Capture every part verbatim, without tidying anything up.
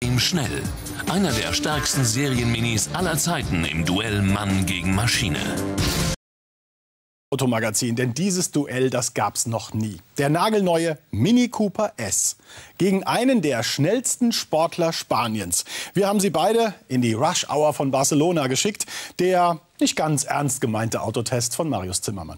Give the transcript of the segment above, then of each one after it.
Schnell. Einer der stärksten Serienminis aller Zeiten im Duell Mann gegen Maschine. Automagazin, denn dieses Duell, das gab's noch nie. Der nagelneue Mini Cooper S gegen einen der schnellsten Sportler Spaniens. Wir haben sie beide in die Rush Hour von Barcelona geschickt. Der nicht ganz ernst gemeinte Autotest von Marius Zimmermann.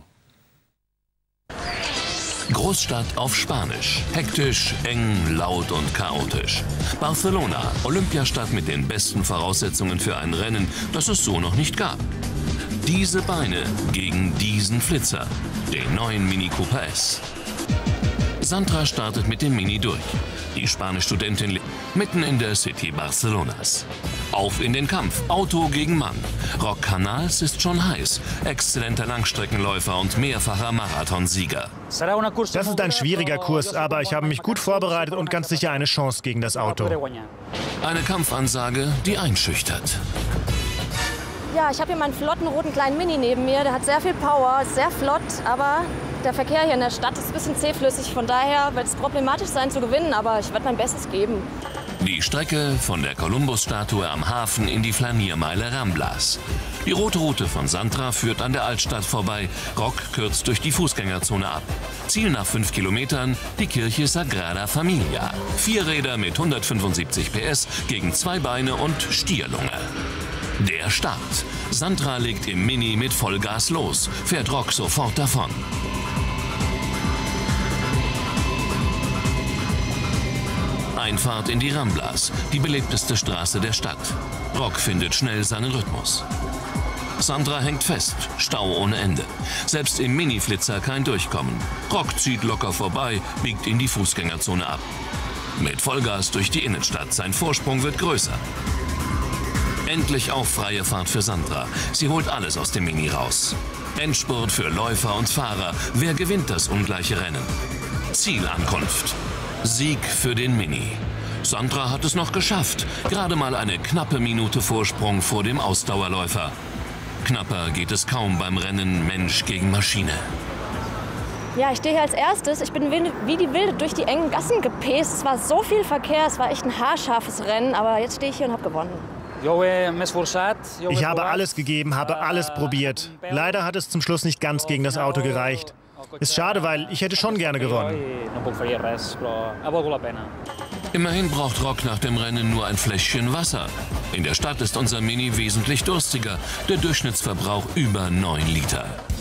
Großstadt auf Spanisch. Hektisch, eng, laut und chaotisch. Barcelona, Olympiastadt mit den besten Voraussetzungen für ein Rennen, das es so noch nicht gab. Diese Beine gegen diesen Flitzer, den neuen Mini Cooper S. Sandra startet mit dem Mini durch. Die Spanisch-Studentin lebt mitten in der City Barcelonas. Auf in den Kampf, Auto gegen Mann. Roc Canals ist schon heiß, exzellenter Langstreckenläufer und mehrfacher Marathonsieger. Das ist ein schwieriger Kurs, aber ich habe mich gut vorbereitet und ganz sicher eine Chance gegen das Auto. Eine Kampfansage, die einschüchtert. Ja, ich habe hier meinen flotten roten kleinen Mini neben mir. Der hat sehr viel Power, ist sehr flott, aber der Verkehr hier in der Stadt ist ein bisschen zähflüssig. Von daher wird es problematisch sein zu gewinnen, aber ich werde mein Bestes geben. Die Strecke von der Kolumbus-Statue am Hafen in die Flaniermeile Ramblas. Die rote Route von Sandra führt an der Altstadt vorbei. Roc kürzt durch die Fußgängerzone ab. Ziel nach fünf Kilometern die Kirche Sagrada Familia. Vier Räder mit hundertfünfundsiebzig P S gegen zwei Beine und Stierlunge. Der Start. Sandra legt im Mini mit Vollgas los, fährt Roc sofort davon. Einfahrt in die Ramblas, die belebteste Straße der Stadt. Roc findet schnell seinen Rhythmus. Sandra hängt fest, Stau ohne Ende. Selbst im Mini-Flitzer kein Durchkommen. Roc zieht locker vorbei, biegt in die Fußgängerzone ab. Mit Vollgas durch die Innenstadt, sein Vorsprung wird größer. Endlich auch freie Fahrt für Sandra. Sie holt alles aus dem Mini raus. Endspurt für Läufer und Fahrer. Wer gewinnt das ungleiche Rennen? Zielankunft. Sieg für den Mini. Sandra hat es noch geschafft. Gerade mal eine knappe Minute Vorsprung vor dem Ausdauerläufer. Knapper geht es kaum beim Rennen Mensch gegen Maschine. Ja, ich stehe hier als erstes. Ich bin wie die Wilde durch die engen Gassen gepäst. Es war so viel Verkehr, es war echt ein haarscharfes Rennen. Aber jetzt stehe ich hier und habe gewonnen. Ich habe alles gegeben, habe alles probiert. Leider hat es zum Schluss nicht ganz gegen das Auto gereicht. Ist schade, weil ich hätte schon gerne gewonnen. Immerhin braucht Roc nach dem Rennen nur ein Fläschchen Wasser. In der Stadt ist unser Mini wesentlich durstiger. Der Durchschnittsverbrauch über neun Liter.